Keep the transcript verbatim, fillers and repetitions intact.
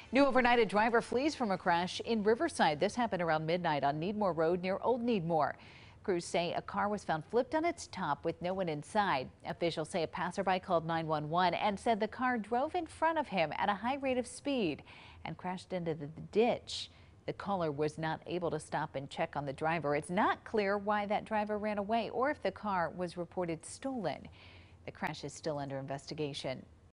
New overnight, a driver flees from a crash in Riverside. This happened around midnight on Needmore Road near Old Needmore. Crews say a car was found flipped on its top with no one inside. Officials say a passerby called nine one one and said the car drove in front of him at a high rate of speed and crashed into the ditch. The caller was not able to stop and check on the driver. It's not clear why that driver ran away or if the car was reported stolen. The crash is still under investigation.